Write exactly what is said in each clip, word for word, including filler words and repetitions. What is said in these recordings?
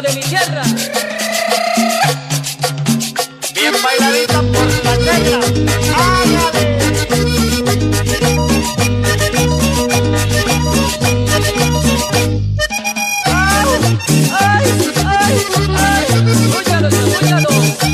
de mi tierra. Bien bailadita por la negra. ¡Ándale! ¡Ay, ay, ay! ¡Escúchalo, escúchalo!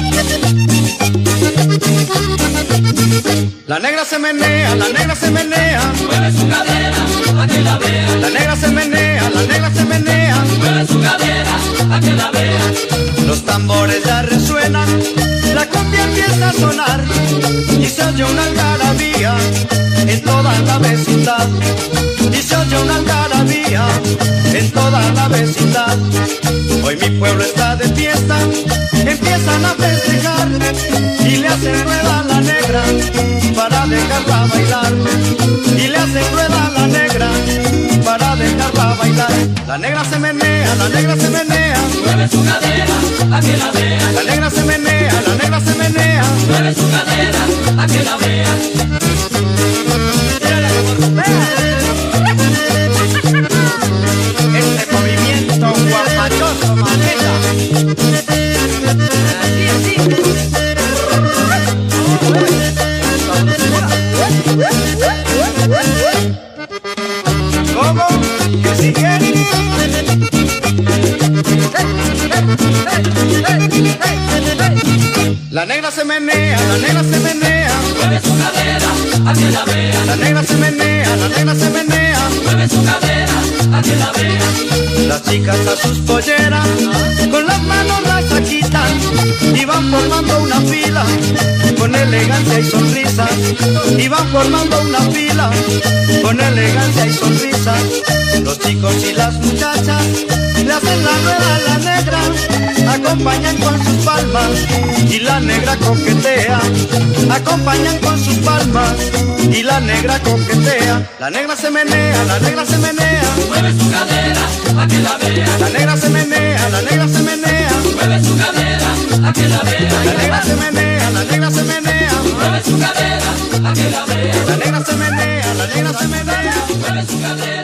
La negra se menea, la negra se menea. Mueve su cadera, a que la vea. La negra se menea, la negra se menea. Mueve su cadera, a que la vea. Los tambores ya resuenan, la cumbia empieza a sonar y se oye una algarabía en toda la vecindad. Y se oye una algarabía en toda la vecindad. Hoy mi pueblo está de fiesta, empiezan a festejar y le hacen rueda a la negra para dejarla bailar. Y le hacen rueda a la negra para dejarla bailar. La negra se menea, la negra se menea. Mueve su cadera, a que la vea. La negra se menea, la negra se menea. Mueve su cadera, a que la vea. Mírala como rupea. Este movimiento guapachoso, mamita. Así, así. ¿Cómo? ¿Que sigue? La negra se menea, la negra se menea. Mueve su cadera, a que la vea. La negra se menea, la negra se menea. Mueve su cadera, a que la vea. Las chicas a sus polleras con las manos las agitan y van formando una fila con elegancia y sonrisas. Y van formando una fila con elegancia y sonrisas. Los chicos y las muchachas le hacen la rueda a la negra, acompañan con sus palmas y la negra coquetea. Acompañan con sus palmas y la negra coquetea. La negra se menea, la negra se menea. Mueve su cadera, a que la vea. La negra se menea, la negra se menea. Mueve su cadera, a que la vea. La negra se menea, la negra se menea. Mueve su cadera, a que la vea. La negra se menea, la negra se menea. Mueve su cadera.